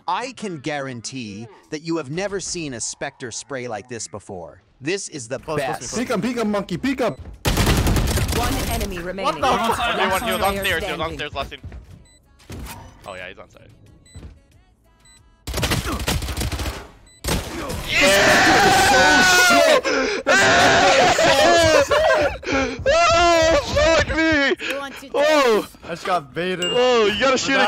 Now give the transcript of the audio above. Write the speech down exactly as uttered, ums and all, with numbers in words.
I can guarantee that you have never seen a Spectre spray like this before. This is the Close, close, best. close. Peek him, peek him, monkey, peek him. One enemy remaining. What the Last fuck? He was player downstairs, he was standing. downstairs last team. Oh yeah, he's on side. Oh, fuck me! You want to Oh, I just got baited. oh, you gotta shoot it.